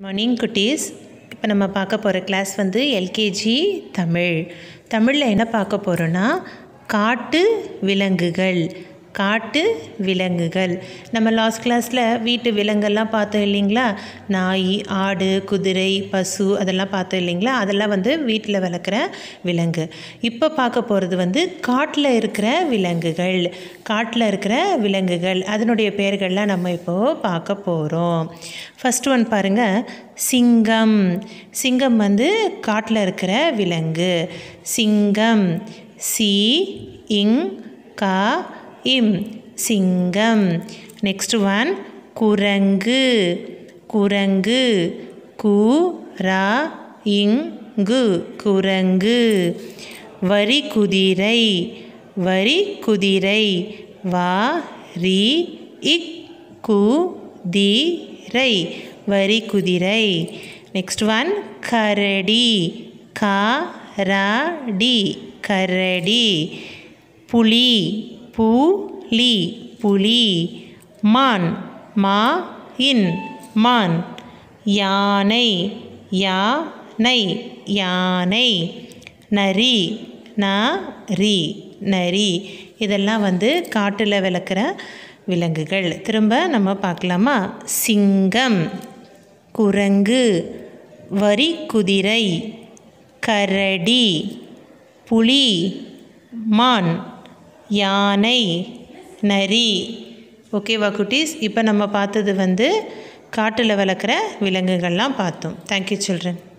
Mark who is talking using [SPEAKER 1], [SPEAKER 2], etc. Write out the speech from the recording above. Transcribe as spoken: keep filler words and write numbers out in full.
[SPEAKER 1] Morning குட்டீஸ். இப்போ நம்ம பார்க்க போகிற கிளாஸ் வந்து எல்கேஜி தமிழ். தமிழில் என்ன பார்க்க போகிறோன்னா காட்டு விலங்குகள். காட்டு விலங்குகள் நம்ம லாஸ்ட் கிளாஸில் வீட்டு விலங்கெல்லாம் பார்த்தோம் இல்லைங்களா? நாய், ஆடு, குதிரை, பசு அதெல்லாம் பார்த்தோம் இல்லைங்களா? அதெல்லாம் வந்து வீட்டில் வளர்க்குற விலங்கு. இப்போ பார்க்க போகிறது வந்து காட்டில் இருக்கிற விலங்குகள். காட்டில் இருக்கிற விலங்குகள் அதனுடைய பெயர்கள்லாம் நம்ம இப்போது பார்க்க போகிறோம். ஃபஸ்ட் ஒன் பாருங்கள், சிங்கம். சிங்கம் வந்து காட்டில் இருக்கிற விலங்கு. சிங்கம். சி இங் கா இம் சிங்கம். நெக்ஸ்ட் ஒன் குரங்கு. குரங்கு. கு ரா இங்கு குரங்கு. வரி குதிரை. வரி குதிரை. வா ரி இக் கு தி ரை வரி குதிரை. நெக்ஸ்ட் ஒன் கரடி. கா ரா டி கரடி. புலி. புலி புலி. மான். மா இன் மான். யானை. யானை யானை. நரி. நரி நரி. இதெல்லாம் வந்து காட்டில் வளர்க்குற விலங்குகள். திரும்ப நம்ம பார்க்கலாமா? சிங்கம், குரங்கு, வரி குதிரை, கரடி, புலி, மான், யானை, நரி. ஓகேவா குட்டீஸ்? இப்போ நம்ம பார்த்தது வந்து காட்டில் வளர்க்குற விலங்குகள்லாம் பார்த்தோம். Thank you children.